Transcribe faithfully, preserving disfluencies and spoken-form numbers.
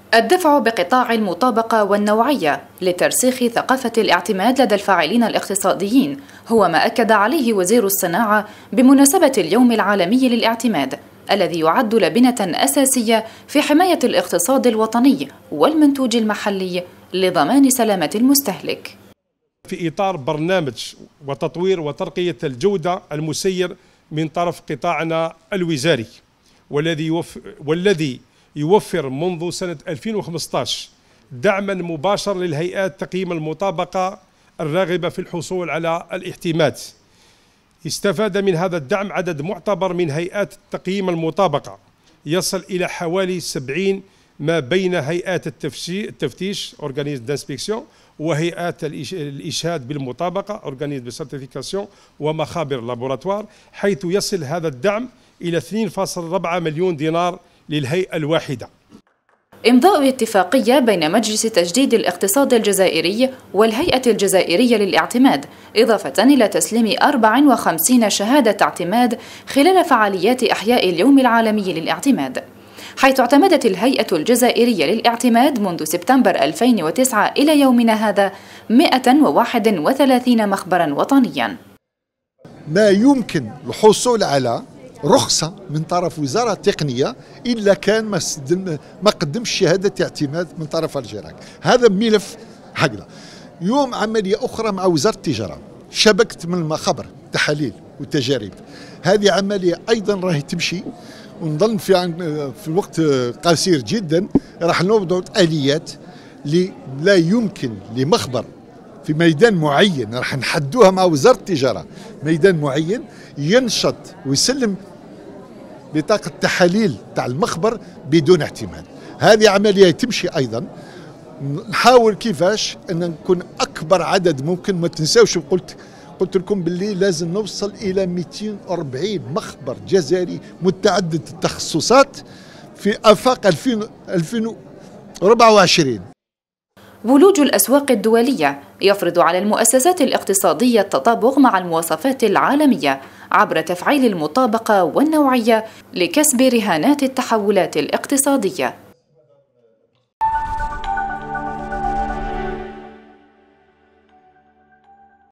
الدفع بقطاع المطابقة والنوعية لترسيخ ثقافة الاعتماد لدى الفاعلين الاقتصاديين هو ما أكد عليه وزير الصناعة بمناسبة اليوم العالمي للاعتماد، الذي يعد لبنة أساسية في حماية الاقتصاد الوطني والمنتوج المحلي لضمان سلامة المستهلك. في إطار برنامج وتطوير وترقية الجودة المسير من طرف قطاعنا الوزاري، والذي يوفر والذي يوفر منذ سنة ألفين وخمسة عشر دعما مباشر للهيئات تقييم المطابقة الراغبة في الحصول على الاعتماد. استفاد من هذا الدعم عدد معتبر من هيئات تقييم المطابقة يصل إلى حوالي سبعين، ما بين هيئات التفتيش Organisme d'inspection وهيئات الإشهاد بالمطابقة Organisme de certification ومخابر لابوراتوار، حيث يصل هذا الدعم إلى اثنين فاصلة أربعة مليون دينار للهيئة الواحدة. إمضاء اتفاقية بين مجلس تجديد الاقتصاد الجزائري والهيئة الجزائرية للاعتماد، إضافة إلى تسليم أربع وخمسين شهادة اعتماد خلال فعاليات إحياء اليوم العالمي للاعتماد، حيث اعتمدت الهيئة الجزائرية للاعتماد منذ سبتمبر ألفين وتسعة إلى يومنا هذا مئة وواحد وثلاثين مخبرا وطنيا. ما يمكن الحصول على رخصة من طرف وزارة التقنية إلا كان ما قدمش شهادة اعتماد من طرف الجراك. هذا ملف حقنا. يوم عملية أخرى مع وزارة التجارة، شبكة من المخابر تحاليل وتجارب، هذه عملية أيضا راهي تمشي، ونظن في في وقت قصير جدا راح نوضع آليات اللي لا يمكن لمخبر في ميدان معين، راح نحدوها مع وزارة التجارة، ميدان معين ينشط ويسلم بطاقة تحاليل تاع المخبر بدون اعتماد. هذه عملية تمشي أيضا. نحاول كيفاش أن نكون أكبر عدد ممكن. ما تنساوش قلت قلت لكم باللي لازم نوصل إلى مئتين وأربعين مخبر جزائري متعدد التخصصات في آفاق ألفين وأربعة وعشرين. ولوج الأسواق الدولية يفرض على المؤسسات الاقتصادية التطابق مع المواصفات العالمية عبر تفعيل المطابقة والنوعية لكسب رهانات التحولات الاقتصادية.